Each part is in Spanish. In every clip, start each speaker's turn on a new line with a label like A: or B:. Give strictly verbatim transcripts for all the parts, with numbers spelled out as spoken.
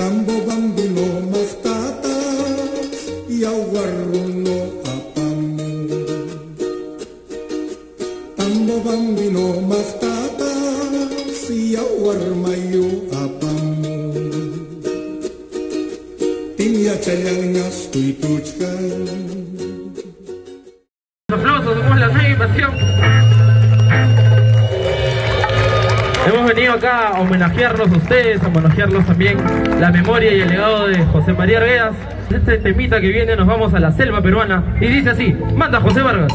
A: Tambo bambino mastata yawarruno apamu. Tambo bambino mastata yawarmayu apamu. Timya chayangnas tuituchkan.
B: Aplausos, somos la nueva invasión. Hemos venido acá a homenajearlos a ustedes, a homenajearlos también la memoria y el legado de José María Arguedas. Este temita que viene nos vamos a la selva peruana y dice así, manda José Vargas.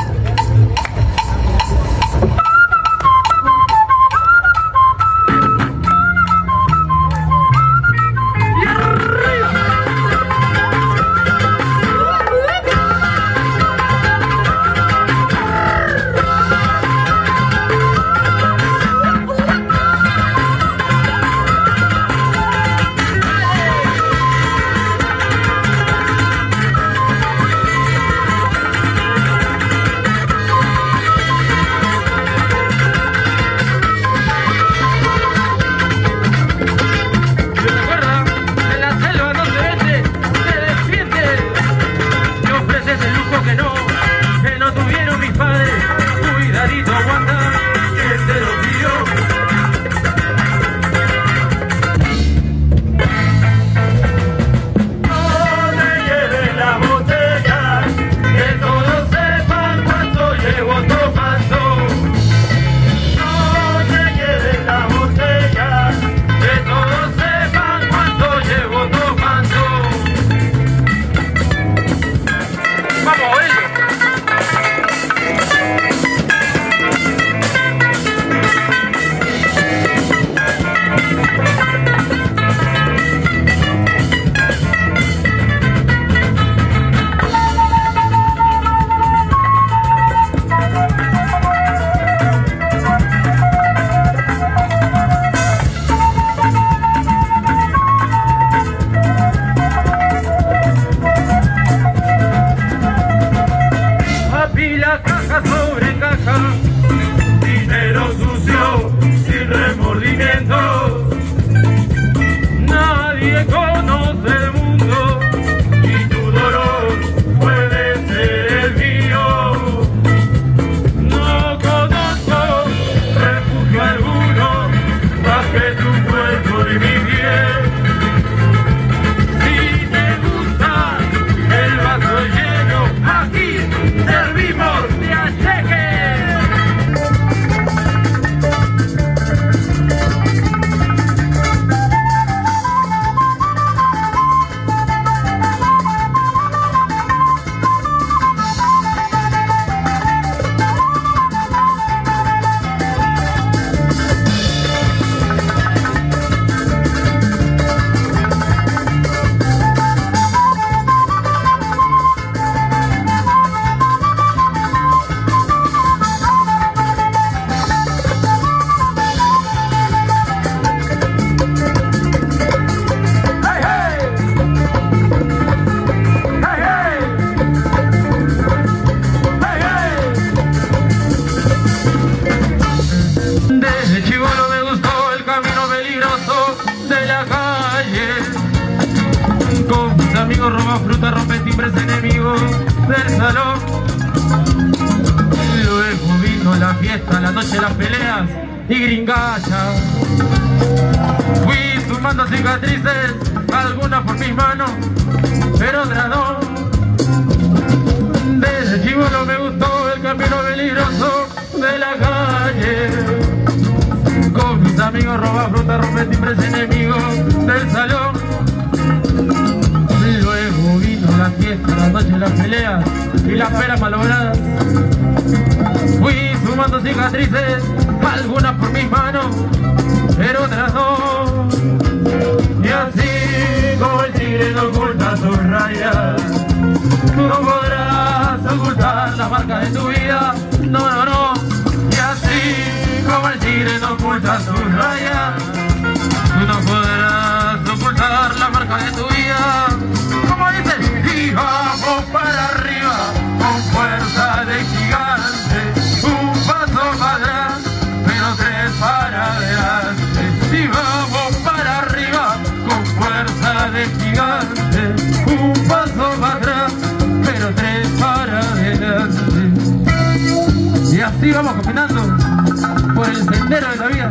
C: Dinero sucio, sin remordimientos. Nadie conoce el mundo y tu dolor puede ser el mío. No conozco refugio alguno más que tu cuerpo y mi piel. Si te gusta el vaso lleno, aquí servimos de acheque.
B: Amigos roba fruta, rompe timbres, enemigos del salón. Luego vino la fiesta, la noche, las peleas y gringacha. Fui sumando cicatrices, algunas por mis manos, pero otras no. Desde chibolo me gustó el camino peligroso de la calle. Con mis amigos roba fruta, rompe timbres, enemigos del salón. Luego vino la fiesta, la noche, las peleas y las peras malogradas. Fui sumando cicatrices, algunas por mis manos, pero otras no. Y así como el tigre no oculta sus rayas, tú no podrás ocultar las marcas de tu vida. No, no, no. Y así como el tigre no oculta sus rayas, tú no podrás ocultar las marcas de tu vida. Como dicen, y vamos para arriba con fuerza de gigante, un paso para atrás, pero tres para adelante. Y vamos para arriba con fuerza así vamos caminando por el sendero de la vida.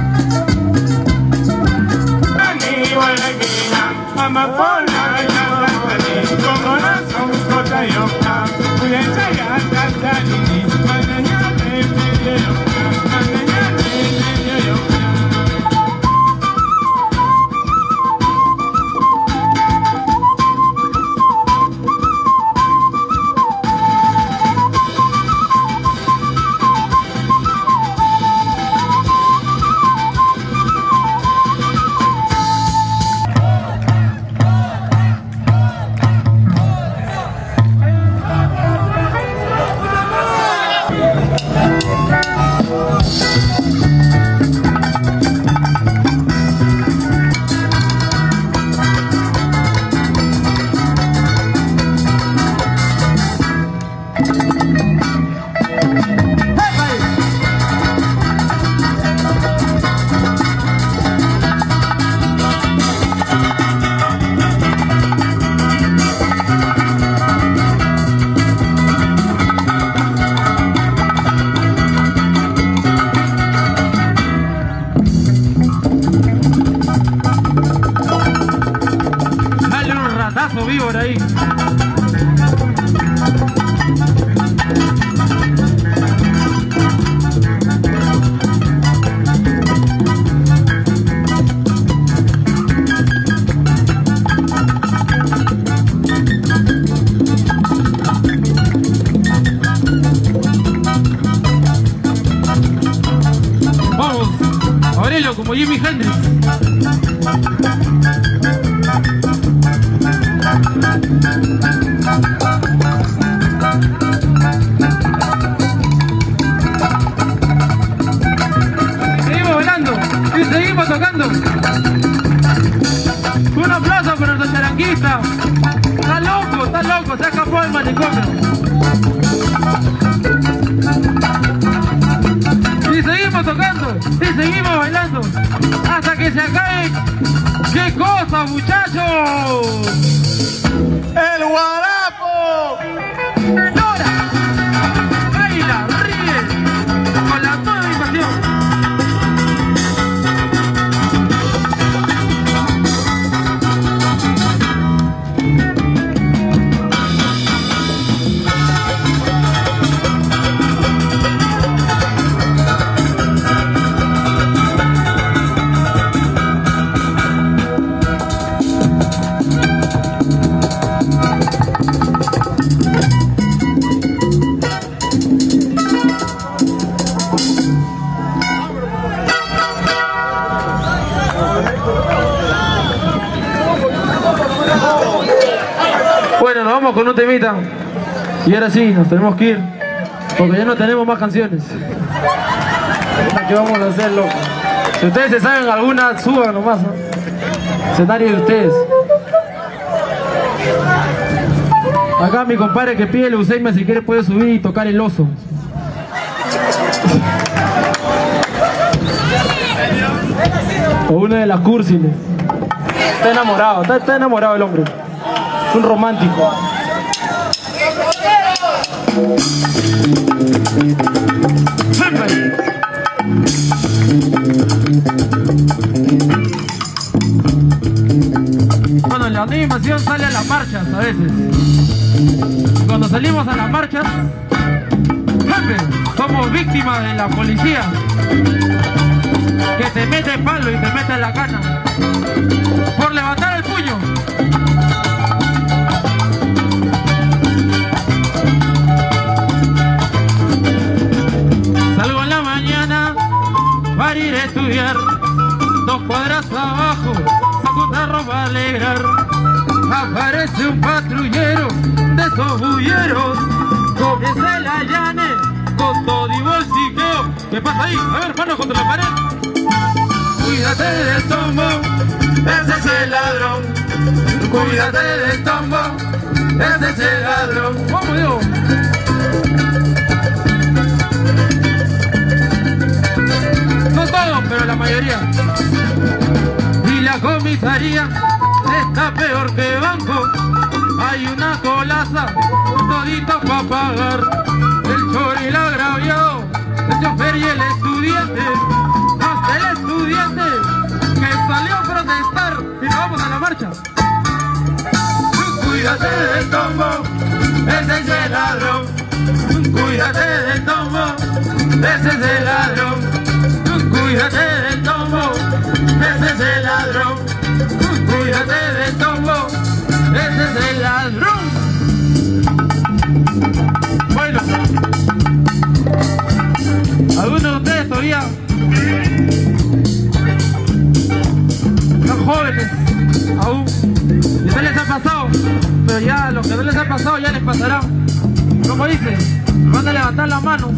B: Vivo por ahí. Vamos, Aurelio, como Jimi Hendrix. Seguimos bailando y seguimos tocando. Un aplauso para nuestro charanguista. Está loco, está loco, se escapó del manicomio. Y seguimos tocando y seguimos bailando hasta que se acabe. ¡Qué cosa, muchachos!
C: ¡El guarapo!
B: ¡Llora! ¡Baila! ¡Ríe! Con la nueva invasión. Bueno, nos vamos con un temita. Y ahora sí, nos tenemos que ir. Porque ya no tenemos más canciones. ¿Qué vamos a hacer, loco? Si ustedes se saben alguna, suban nomás, ¿no? Escenario de ustedes. Acá mi compadre que pide el Leucemia, si quiere puede subir y tocar el oso. O una de las cursiles. Está enamorado, está, está enamorado el hombre. Es un romántico. Bueno, la animación sale a las marchas a veces. Cuando salimos a las marchas, somos víctimas de la policía que te mete el palo y te mete en la cana por levantar el puño. Salgo en la mañana para ir a estudiar, dos cuadras abajo saco una ropa a alegrar. Aparece un patrullero de esos bulleros, comienza la llane con todo y bolsiqueo. ¿Qué pasa ahí? A ver, mano contra la pared. Cuídate del tombo, ese es el ladrón. Cuídate del tombo, ese es el ladrón. ¿Cómo digo? No todos, pero la mayoría. Y la comisaría está peor que banco. Hay una colaza, toditos pa' pagar. El choril agraviado el chofer y el estudiante, hasta el estudiante que salió a protestar y nos vamos a la marcha. Cuídate del tombo, ese es el ladrón. Cuídate del tombo, ese es el ladrón. Cuídate del tombo, ese es el ladrón. Cuídate del tombo, ese es el ladrón. Bueno, algunos de ustedes todavía son jóvenes aún y no les ha pasado, pero ya los que no les ha pasado ya les pasará. Como dice, van a levantar la mano.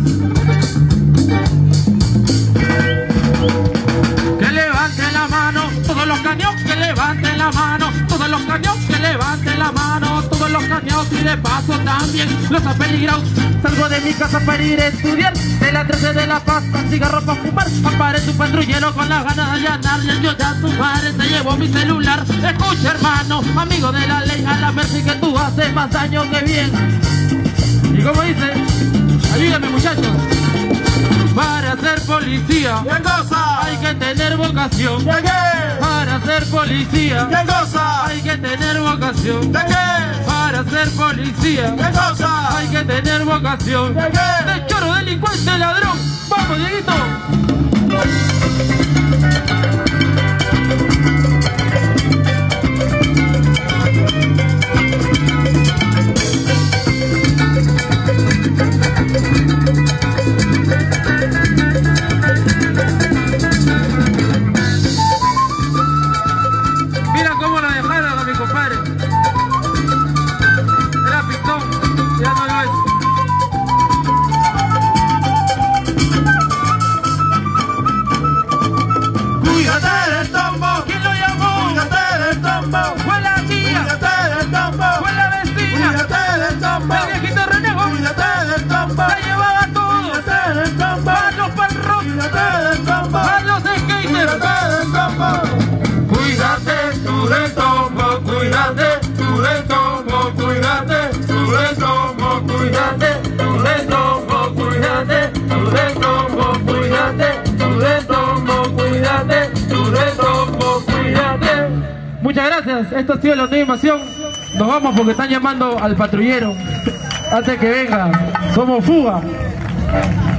B: Que levanten la mano todos los caños, que levanten la mano todos los caños, que levanten la mano todos los caños, y de paso también los apeligrados. Salgo de mi casa para ir a estudiar, de la trece de La Paz, con cigarro para fumar. Aparece un patrullero con las ganas de allanarle. Yo ya tu padre se llevó mi celular. Escucha, hermano, amigo de la ley, a la merced que tú haces más daño que bien. Y como dice, ayúdame muchachos. Para ser policía,
C: ¿qué cosa?
B: Hay que tener vocación.
C: ¿De qué?
B: Para ser policía,
C: ¿Qué cosa?
B: Hay que tener vocación.
C: ¿De qué?
B: Para ser policía,
C: ¿Qué cosa?
B: Hay que tener vocación.
C: ¿De qué?
B: De choro, delincuente, ladrón. ¡Vamos, Dieguito! Mira cómo la dejaron a mi compadre. Era pistón, ya no lo es.
C: Cuídate del tombo.
B: ¿Quién lo llamó?
C: Cuídate del tombo.
B: Fue la tía,
C: Cuídate del tombo.
B: fue la vecina,
C: Cuídate del tombo.
B: el viejito renegó,
C: Cuídate del tombo.
B: la llevaba a todos,
C: Cuídate del tombo.
B: a los parros,
C: Cuídate del tombo.
B: a los skaters.
C: Cuídate del tombo.
B: Cuídate tú del tombo, cuídate tú del tombo, cuídate tú del tombo, cuídate tú del tombo, cuídate tú del tombo, cuídate tú del tombo, cuídate tú del tombo, cuídate. Muchas gracias, esto ha sido la animación. Nos vamos porque están llamando al patrullero antes que venga. Somos fuga.